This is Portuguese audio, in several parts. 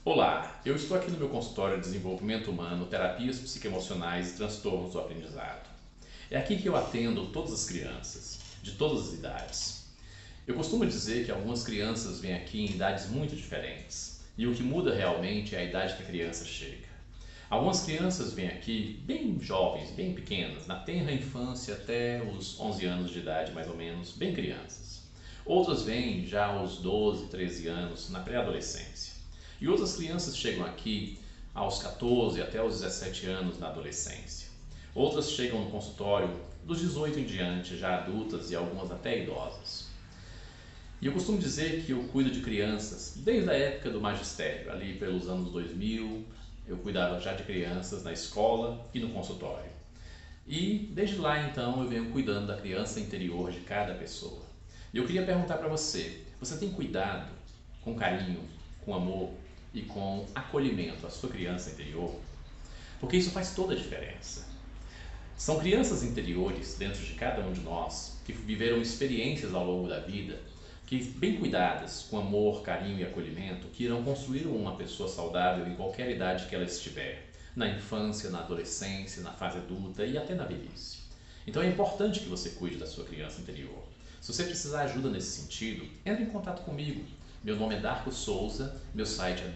Olá, eu estou aqui no meu consultório de desenvolvimento humano, terapias psicoemocionais e transtornos do aprendizado. É aqui que eu atendo todas as crianças, de todas as idades. Eu costumo dizer que algumas crianças vêm aqui em idades muito diferentes, e o que muda realmente é a idade que a criança chega. Algumas crianças vêm aqui bem jovens, bem pequenas, na tenra infância até os 11 anos de idade, mais ou menos, bem crianças. Outras vêm já aos 12, 13 anos, na pré-adolescência. E outras crianças chegam aqui aos 14 até os 17 anos na adolescência. Outras chegam no consultório dos 18 em diante, já adultas e algumas até idosas. E eu costumo dizer que eu cuido de crianças desde a época do magistério, ali pelos anos 2000, eu cuidava já de crianças na escola e no consultório. E desde lá então eu venho cuidando da criança interior de cada pessoa. E eu queria perguntar para você, você tem cuidado com carinho, com amor e com acolhimento a sua criança interior? Porque isso faz toda a diferença. São crianças interiores dentro de cada um de nós que viveram experiências ao longo da vida que, bem cuidadas, com amor, carinho e acolhimento, que irão construir uma pessoa saudável em qualquer idade que ela estiver, na infância, na adolescência, na fase adulta e até na velhice. Então é importante que você cuide da sua criança interior. Se você precisar de ajuda nesse sentido, entre em contato comigo. Meu nome é Darko Souza, meu site é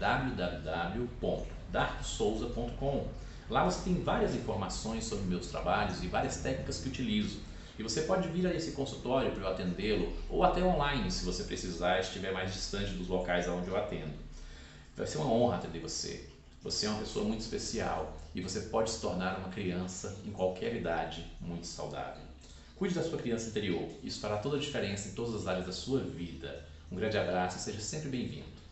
www.darkosouza.com. Lá você tem várias informações sobre meus trabalhos e várias técnicas que utilizo. E você pode vir a esse consultório para eu atendê-lo, ou até online, se você precisar, estiver mais distante dos locais onde eu atendo. Vai ser uma honra atender você. Você é uma pessoa muito especial e você pode se tornar uma criança em qualquer idade muito saudável. Cuide da sua criança interior, isso fará toda a diferença em todas as áreas da sua vida. Um grande abraço e seja sempre bem-vindo.